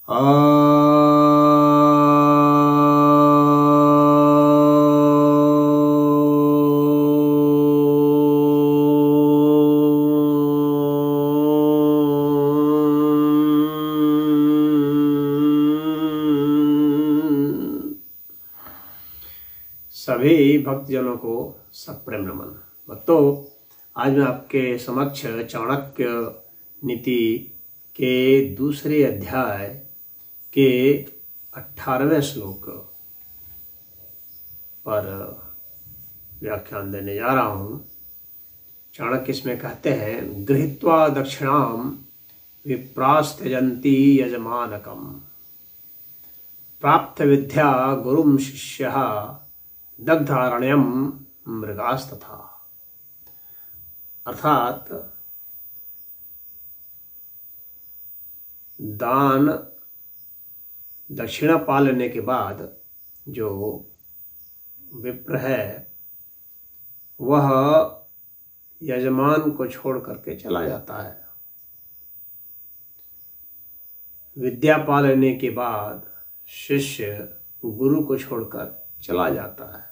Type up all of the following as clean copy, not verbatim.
सभी भक्तजनों को सप्रेम नमन। भक्तों, आज मैं आपके समक्ष चाणक्य नीति के दूसरे अध्याय के 18वें श्लोक पर व्याख्यान देने जा रहा हूँ। चाणक्य इसमें कहते हैं, गृहीत्वा दक्षिणाम विप्रास्त्यजन्ति यजमानकम प्राप्त विद्या गुरुम शिष्यः दग्धारण्यम मृगास्तथा। अर्थात दान दक्षिणा पा लेने के बाद जो विप्र है वह यजमान को छोड़ करके चला जाता है। विद्या पा लेने के बाद शिष्य गुरु को छोड़कर चला जाता है।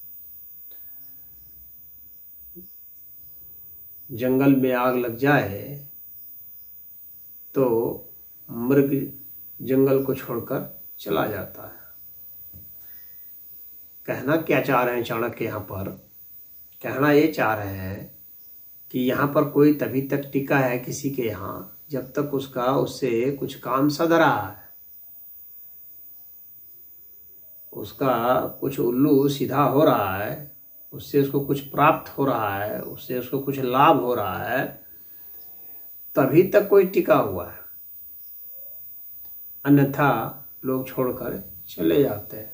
जंगल में आग लग जाए तो मृग जंगल को छोड़कर चला जाता है। कहना क्या चाह रहे हैं चाणक्य यहाँ पर? कहना ये चाह रहे हैं कि यहाँ पर कोई तभी तक टिका है किसी के यहाँ जब तक उससे कुछ काम सध रहा है, उसका कुछ उल्लू सीधा हो रहा है, उससे उसको कुछ प्राप्त हो रहा है, उससे उसको कुछ लाभ हो रहा है, तभी तक कोई टिका हुआ है। अन्यथा लोग छोड़कर चले जाते हैं।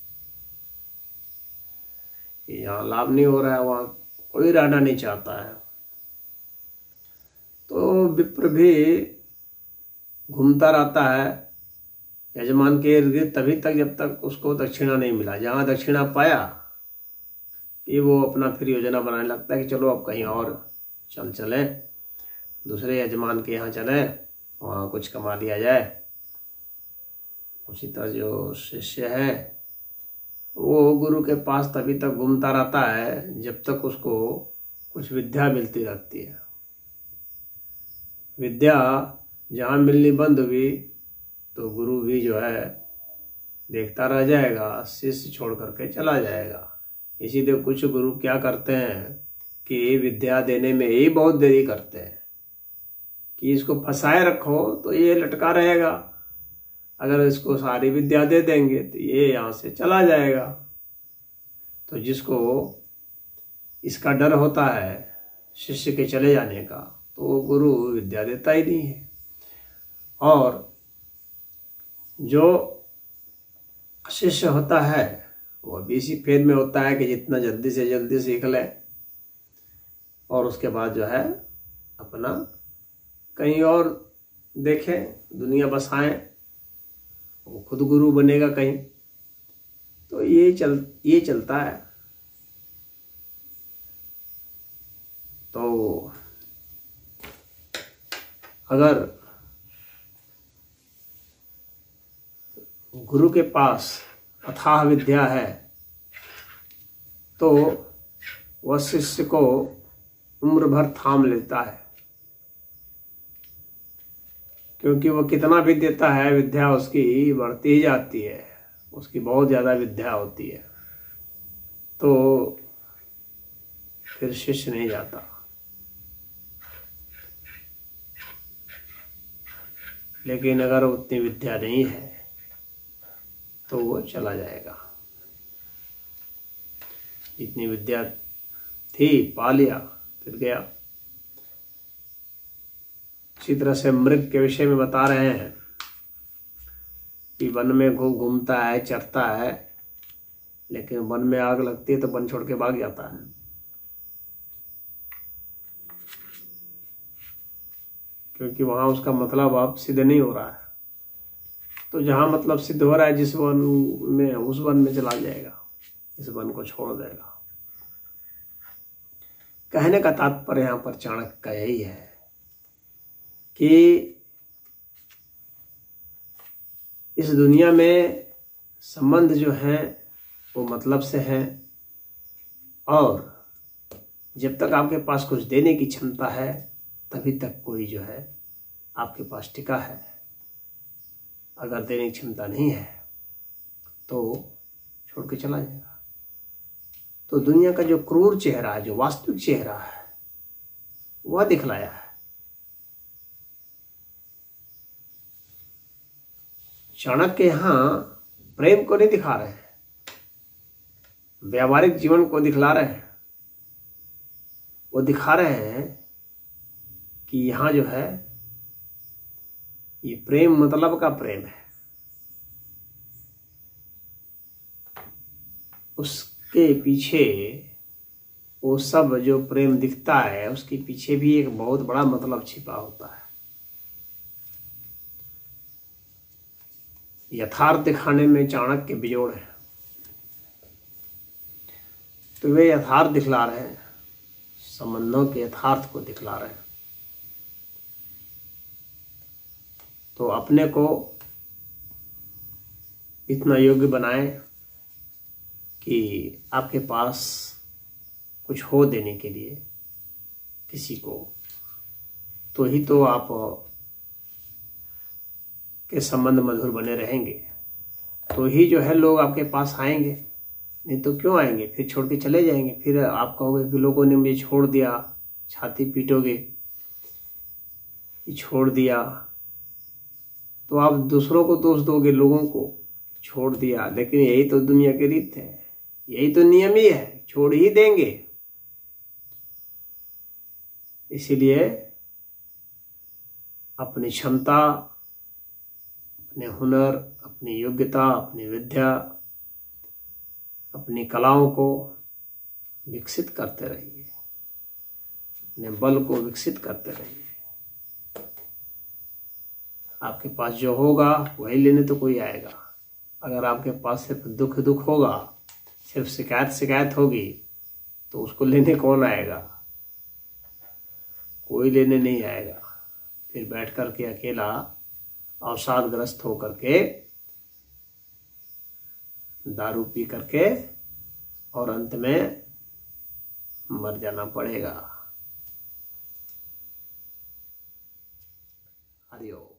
यहाँ लाभ नहीं हो रहा है, वहाँ कोई रहना नहीं चाहता है। तो विप्र भी घूमता रहता है यजमान के इर्द गिर्द तभी तक जब तक उसको दक्षिणा नहीं मिला। जहाँ दक्षिणा पाया कि वो अपना फिर योजना बनाने लगता है कि चलो अब कहीं और चले, दूसरे यजमान के यहाँ चले, वहाँ कुछ कमा लिया जाए। उसी तरह जो शिष्य है वो गुरु के पास तभी तक घूमता रहता है जब तक उसको कुछ विद्या मिलती रहती है। विद्या जहाँ मिलनी बंद हुई तो गुरु भी जो है देखता रह जाएगा, शिष्य छोड़ करके चला जाएगा। इसीलिए कुछ गुरु क्या करते हैं कि विद्या देने में ही बहुत देरी करते हैं कि इसको फंसाए रखो तो ये लटका रहेगा, अगर इसको सारी विद्या दे देंगे तो ये यहाँ से चला जाएगा। तो जिसको इसका डर होता है शिष्य के चले जाने का, तो वो गुरु विद्या देता ही नहीं है। और जो शिष्य होता है वो भी इसी फेज में होता है कि जितना जल्दी से जल्दी सीख ले और उसके बाद जो है अपना कहीं और देखे, दुनिया बसाए, वो खुद गुरु बनेगा कहीं। तो ये चलता है। तो अगर गुरु के पास अथाह विद्या है तो वह शिष्य को उम्र भर थाम लेता है, क्योंकि वह कितना भी देता है विद्या उसकी बढ़ती ही जाती है, उसकी बहुत ज़्यादा विद्या होती है। तो फिर शिष्य नहीं जाता। लेकिन अगर उतनी विद्या नहीं है तो वो चला जाएगा। जितनी विद्या थी पा लिया फिर गया। इसी तरह से मृग के विषय में बता रहे हैं कि वन में घूमता है, चरता है, लेकिन वन में आग लगती है तो वन छोड़ के भाग जाता है। क्योंकि वहां उसका मतलब अब सिद्ध नहीं हो रहा है। तो जहां मतलब सिद्ध हो रहा है जिस वन में, उस वन में चला जाएगा, इस वन को छोड़ देगा। कहने का तात्पर्य यहां पर चाणक्य का यही है कि इस दुनिया में संबंध जो हैं वो मतलब से हैं, और जब तक आपके पास कुछ देने की क्षमता है तभी तक कोई जो है आपके पास टिका है। अगर देने की क्षमता नहीं है तो छोड़ के चला जाएगा। तो दुनिया का जो क्रूर चेहरा है, जो वास्तविक चेहरा है, वह दिखलाया है। चाणक्य यहाँ प्रेम को नहीं दिखा रहे हैं, व्यावहारिक जीवन को दिखला रहे हैं। वो दिखा रहे हैं कि यहाँ जो है ये प्रेम मतलब का प्रेम है। उसके पीछे वो सब जो प्रेम दिखता है उसके पीछे भी एक बहुत बड़ा मतलब छिपा होता है। यथार्थ दिखाने में चाणक्य बेजोड़ है। तो वे यथार्थ दिखला रहे हैं, संबंधों के यथार्थ को दिखला रहे हैं। तो अपने को इतना योग्य बनाएं कि आपके पास कुछ हो देने के लिए किसी को, तो ही तो आप के संबंध मधुर बने रहेंगे। तो ही जो है लोग आपके पास आएंगे, नहीं तो क्यों आएंगे? फिर छोड़ के चले जाएंगे। फिर आप कहोगे कि लोगों ने मुझे छोड़ दिया, छाती पीटोगे कि छोड़ दिया। तो आप दूसरों को दोष दोगे, लोगों को छोड़ दिया। लेकिन यही तो दुनिया की रीत है, यही तो नियम ही है, छोड़ ही देंगे। इसीलिए अपनी क्षमता, अपने हुनर, अपनी योग्यता, अपनी विद्या, अपनी कलाओं को विकसित करते रहिए, अपने बल को विकसित करते रहिए। आपके पास जो होगा वही लेने तो कोई आएगा। अगर आपके पास सिर्फ दुख दुख होगा, सिर्फ शिकायत शिकायत होगी, तो उसको लेने कौन आएगा? कोई लेने नहीं आएगा। फिर बैठ कर के अकेला अवसादग्रस्त होकर के दारू पी करके और अंत में मर जाना पड़ेगा। हरिओम।